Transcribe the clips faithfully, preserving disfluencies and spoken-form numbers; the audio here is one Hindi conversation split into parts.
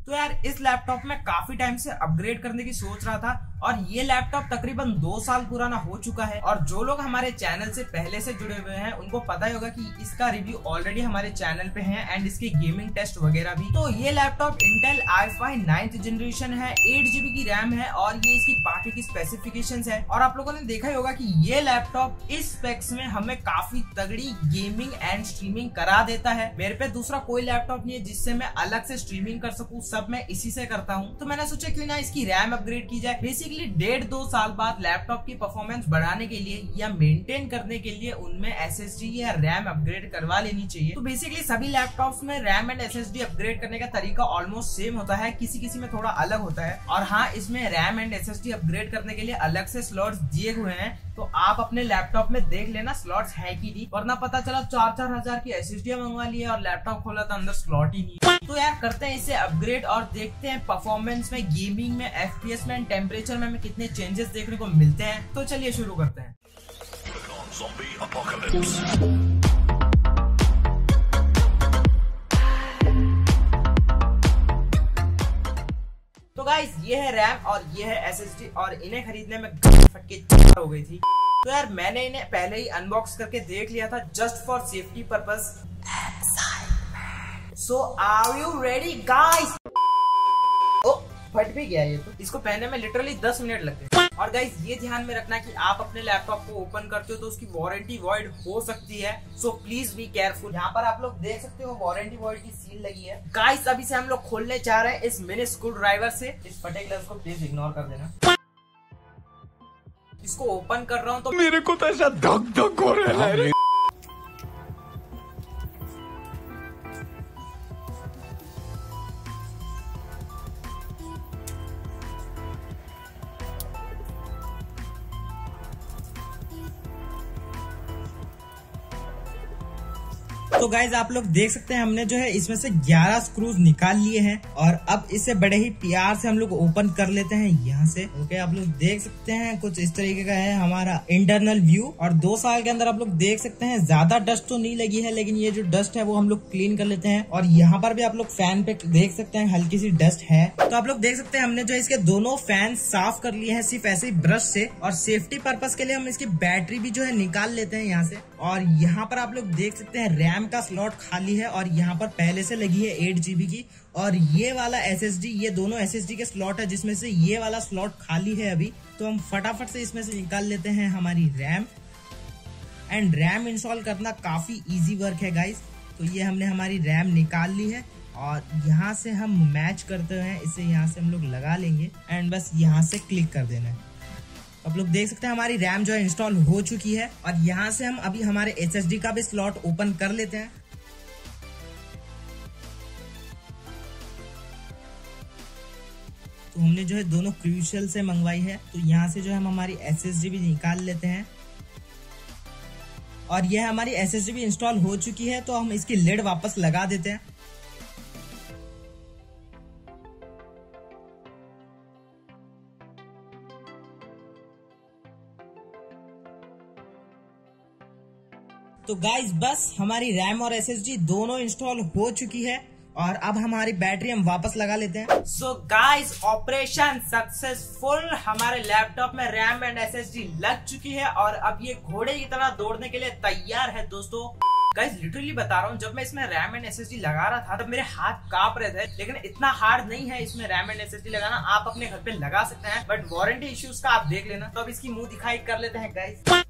तो यार इस लैपटॉप में काफी टाइम से अपग्रेड करने की सोच रहा था और ये लैपटॉप तकरीबन दो साल पुराना हो चुका है। और जो लोग हमारे चैनल से पहले से जुड़े हुए हैं उनको पता ही होगा कि इसका रिव्यू ऑलरेडी हमारे चैनल पे है एंड इसके गेमिंग टेस्ट वगैरह भी। तो ये laptop Intel I five ninth generation है, एट जीबी की रैम है और ये इसकी बाकी की स्पेसिफिकेशंस है। और आप लोगों ने देखा ही होगा कि ये लैपटॉप इस स्पेक्स में हमें काफी तगड़ी गेमिंग एंड स्ट्रीमिंग करा देता है। मेरे पे दूसरा कोई लैपटॉप नहीं है जिससे मैं अलग से स्ट्रीमिंग कर सकूं, सब मैं इसी से करता हूं। तो मैंने सोचा क्यों ना इसकी रैम अपग्रेड की जाए। बेसिकली डेढ़ दो साल बाद लैपटॉप की परफॉर्मेंस बढ़ाने के लिए या मेंटेन करने के लिए उनमें एसएसडी या रैम अपग्रेड करवा लेनी चाहिए। तो बेसिकली सभी लैपटॉप्स में रैम एंड एसएसडी अपग्रेड करने का तरीका ऑलमोस्ट सेम होता है, किसी किसी में थोड़ा अलग होता है। और हाँ, इसमें रैम एंड एसएसडी अपग्रेड करने के लिए अलग से स्लॉट्स दिए हुए हैं, तो आप अपने लैपटॉप में देख लेना स्लॉट्स है कि नहीं, वरना पता चला चार चार हजार की एसएसडी मंगवा ली और लैपटॉप खोला तो अंदर स्लॉट ही नहीं। तो यार करते हैं इसे अपग्रेड और देखते हैं परफॉर्मेंस में, गेमिंग में, एफपीएस में, टेम्परेचर में हमें कितने चेंजेस देखने को मिलते हैं। तो चलिए शुरू करते हैं। तो गाइस ये है रैम और ये है एसएसडी और इन्हें खरीदने में फटके हो गई थी। तो यार मैंने इन्हें पहले ही अनबॉक्स करके देख लिया था just for safety purpose. So are you ready guys? ओ फट भी गया ये तो। इसको पहनने में लिटरली दस मिनट लगते हैं। और गाइस ये ध्यान में रखना कि आप अपने लैपटॉप को ओपन करते हो तो उसकी वारंटी वॉइड हो सकती है, सो प्लीज बी केयरफुल। यहाँ पर आप लोग देख सकते हो वारंटी वॉइड की सील लगी है। गाइस अभी से हम लोग खोलने चाह रहे हैं इस मिनी स्क्रू ड्राइवर से। इस फटे ग्लव्स को प्लीज इग्नोर कर देना। इसको ओपन कर रहा हूँ तो मेरे को तो ऐसा धक धक हो रहा है। तो गाइज आप लोग देख सकते हैं हमने जो है इसमें से ग्यारह स्क्रूज निकाल लिए हैं और अब इसे बड़े ही प्यार से हम लोग ओपन कर लेते हैं यहाँ से। ओके, आप लोग देख सकते हैं कुछ इस तरीके का है हमारा इंटरनल व्यू। और दो साल के अंदर आप लोग देख सकते हैं ज्यादा डस्ट तो नहीं लगी है, लेकिन ये जो डस्ट है वो हम लोग क्लीन कर लेते हैं। और यहाँ पर भी आप लोग फैन पे देख सकते हैं हल्की सी डस्ट है। तो आप लोग देख सकते हैं हमने जो इसके दोनों फैन साफ कर लिए हैं सिर्फ ऐसे ही ब्रश से। और सेफ्टी पर्पज के लिए हम इसकी बैटरी भी जो है निकाल लेते हैं यहाँ से। और यहाँ पर आप लोग देख सकते हैं रैम का स्लॉट खाली है और यहाँ पर पहले से लगी है एट जीबी की। और ये वाला एसएसडी, ये दोनों एसएसडी के स्लॉट है जिसमें से ये वाला स्लॉट खाली है अभी। तो हम फटाफट से इसमें से निकाल लेते हैं हमारी रैम। एंड रैम इंस्टॉल करना काफी इजी वर्क है गाइस। तो ये हमने हमारी रैम निकाल ली है और यहाँ से हम मैच करते हैं इसे, यहाँ से हम लोग लगा लेंगे एंड बस यहाँ से क्लिक कर देना है। आप लोग देख सकते हैं हमारी रैम जो है इंस्टॉल हो चुकी है। और यहाँ से हम अभी हमारे एसएसडी का भी स्लॉट ओपन कर लेते हैं। तो हमने जो है दोनों क्रूशियल से मंगवाई है, तो यहाँ से जो है हम हमारी एसएसडी भी निकाल लेते हैं। और यह हमारी एसएसडी भी इंस्टॉल हो चुकी है, तो हम इसकी लिड वापस लगा देते हैं। तो गाइस बस हमारी रैम और एसएसडी दोनों इंस्टॉल हो चुकी है और अब हमारी बैटरी हम वापस लगा लेते हैं। सो गाइस ऑपरेशन सक्सेसफुल, हमारे लैपटॉप में रैम एंड एसएसडी लग चुकी है और अब ये घोड़े की तरह दौड़ने के लिए तैयार है दोस्तों। गाइस लिटरली बता रहा हूँ, जब मैं इसमें रैम एंड एसएसडी लगा रहा था तब मेरे हाथ कांप रहे थे, लेकिन इतना हार्ड नहीं है इसमें रैम एंड एसएसडी लगाना। आप अपने घर पे लगा सकते हैं, बट वारंटी इश्यूज का आप देख लेना। तो अब इसकी मुंह दिखाई कर लेते हैं गाइस।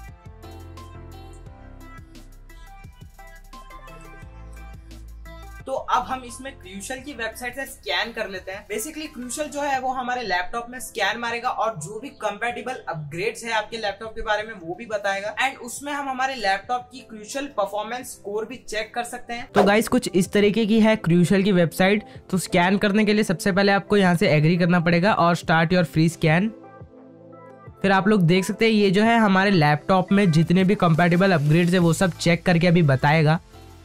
तो अब हम इसमें क्रूशियल की वेबसाइट से स्कैन कर लेते हैं। बेसिकली क्रूशियल जो है वो हमारे लैपटॉप में स्कैन मारेगा और जो भी कंपैटिबल अपग्रेड्स है आपके लैपटॉप के बारे में वो भी बताएगा। एंड उसमें हम हमारे लैपटॉप की क्रूशियल परफॉर्मेंस स्कोर भी चेक कर सकते हैं। तो गाइस कुछ इस तरीके की है क्रूशियल की वेबसाइट। तो स्कैन करने के लिए सबसे पहले आपको यहाँ से एग्री करना पड़ेगा और स्टार्ट योर फ्री स्कैन। फिर आप लोग देख सकते हैं ये जो है हमारे लैपटॉप में जितने भी कंपैटिबल अपग्रेड्स है वो सब चेक करके अभी बताएगा।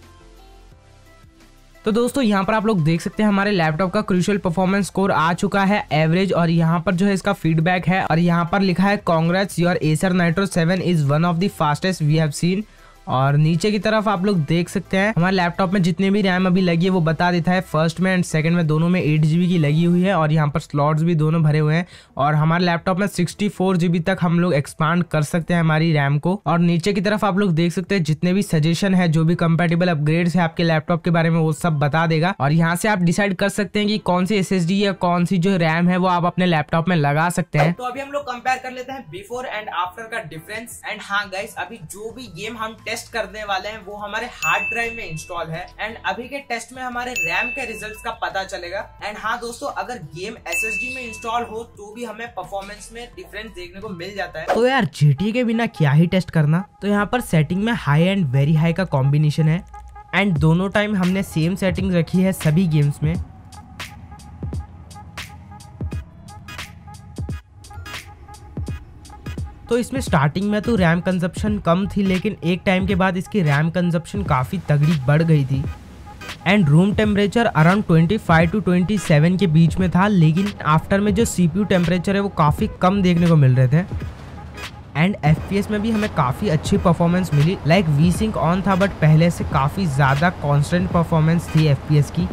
तो दोस्तों यहाँ पर आप लोग देख सकते हैं हमारे लैपटॉप का क्रूशियल परफॉर्मेंस स्कोर आ चुका है एवरेज। और यहाँ पर जो है इसका फीडबैक है और यहाँ पर लिखा है congrats your Acer Nitro seven is one of the fastest we have seen. और नीचे की तरफ आप लोग देख सकते हैं हमारे लैपटॉप में जितने भी रैम अभी लगी है वो बता देता है। फर्स्ट में एंड सेकंड में दोनों में एट जीबी की लगी हुई है और यहाँ पर स्लॉट्स भी दोनों भरे हुए हैं और हमारे लैपटॉप में सिक्सटी फोर जीबी तक हम लोग एक्सपांड कर सकते हैं हमारी रैम को। और नीचे की तरफ आप लोग देख सकते हैं जितने भी सजेशन है, जो भी कंपैटिबल अपग्रेड्स है आपके लैपटॉप के बारे में वो सब बता देगा और यहाँ से आप डिसाइड कर सकते हैं कि कौन सी एसएसडी या कौन सी जो रैम है वो आप अपने लैपटॉप में लगा सकते हैं। तो अभी हम लोग कंपेयर कर लेते हैं बिफोर एंड आफ्टर का डिफरेंस। एंड हाँ गाइस, अभी जो भी गेम हम टेस्ट करने वाले हैं वो हमारे हार्ड ड्राइव में इंस्टॉल है एंड अभी के टेस्ट में हमारे रैम के रिजल्ट्स का पता चलेगा। एंड हाँ दोस्तों, अगर गेम एसएसडी में इंस्टॉल हो तो भी हमें परफॉर्मेंस में डिफरेंस देखने को मिल जाता है। तो यार जीटी के बिना क्या ही टेस्ट करना। तो यहाँ पर सेटिंग में हाई एंड वेरी हाई का कॉम्बिनेशन है एंड दोनों टाइम हमने सेम सेटिंग रखी है सभी गेम्स में। तो इसमें स्टार्टिंग में तो रैम कंजप्शन कम थी, लेकिन एक टाइम के बाद इसकी रैम कंजप्शन काफ़ी तगड़ी बढ़ गई थी and room temperature around twenty five to twenty seven के बीच में था, लेकिन आफ्टर में जो सीपीयू टेम्परेचर है वो काफ़ी कम देखने को मिल रहे थे। एंड एफपीएस में भी हमें काफ़ी अच्छी परफॉर्मेंस मिली। लाइक वी सिंक ऑन था बट पहले से काफ़ी ज़्यादा कॉन्स्टेंट परफॉर्मेंस थी एफपीएस की।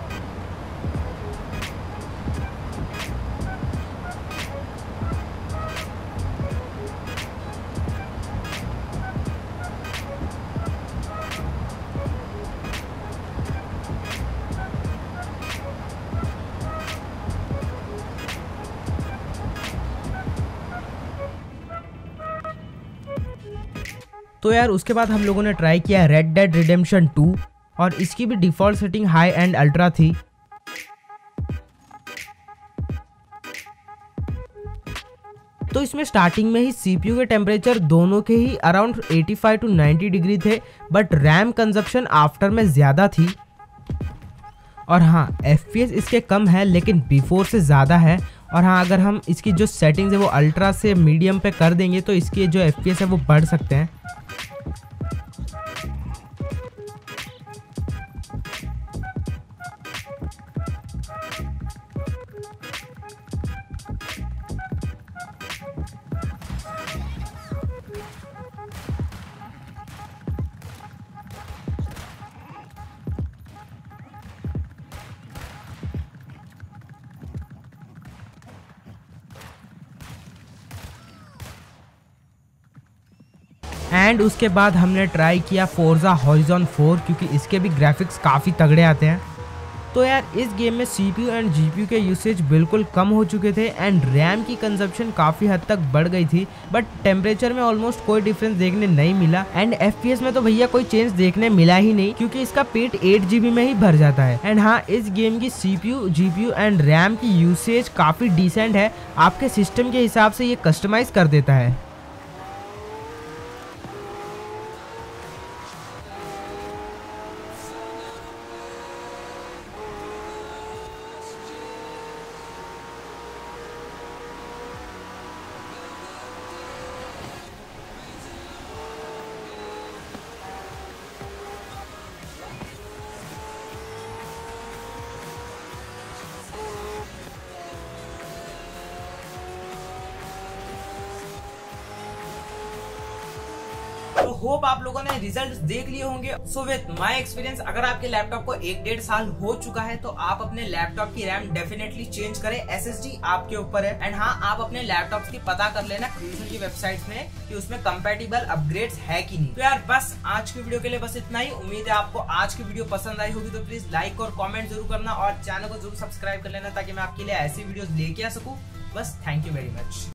तो यार उसके बाद हम लोगों ने ट्राई किया रेड डेड रिडेम्पशन टू और इसकी भी default setting high and ultra थी। तो इसमें स्टार्टिंग में ही सीपीयू के टेम्परेचर दोनों के ही around eighty five to ninety degree थे, बट रैम कंजप्शन आफ्टर में ज़्यादा थी। और हाँ, एफपीएस इसके कम है लेकिन बिफोर से ज़्यादा है। और हाँ, अगर हम इसकी जो सेटिंग्स है वो अल्ट्रा से मीडियम पे कर देंगे तो इसके जो एफपीएस है वो बढ़ सकते हैं। एंड उसके बाद हमने ट्राई किया फोर्जा हॉरिजॉन फोर, क्योंकि इसके भी ग्राफिक्स काफ़ी तगड़े आते हैं। तो यार इस गेम में सीपीयू एंड जीपीयू के यूसेज बिल्कुल कम हो चुके थे एंड रैम की कंजप्शन काफ़ी हद तक बढ़ गई थी, बट टेम्परेचर में ऑलमोस्ट कोई डिफरेंस देखने नहीं मिला एंड एफपीएस में तो भैया कोई चेंज देखने मिला ही नहीं, क्योंकि इसका पेट एट जीबी में ही भर जाता है। एंड हाँ, इस गेम की सीपीयू जीपीयू एंड रैम की यूसेज काफ़ी डिसेंट है, आपके सिस्टम के हिसाब से ये कस्टमाइज कर देता है। तो होप आप लोगों ने रिजल्ट्स देख लिए होंगे। सो विथ माय एक्सपीरियंस, अगर आपके लैपटॉप को एक डेढ़ साल हो चुका है तो आप अपने लैपटॉप की रैम डेफिनेटली चेंज करें। एसएसडी आपके ऊपर है। एंड हाँ, आप अपने लैपटॉप की पता कर लेना क्रूजन की वेबसाइट में कि उसमें कंपैटिबल अपग्रेड्स है कि नहीं। तो यार बस आज की वीडियो के लिए बस इतना ही। उम्मीद है आपको आज की वीडियो पसंद आई होगी, तो प्लीज लाइक और कॉमेंट जरूर करना और चैनल को जरूर सब्सक्राइब कर लेना ताकि मैं आपके लिए ऐसी वीडियो लेके आ सकूं। बस थैंक यू वेरी मच।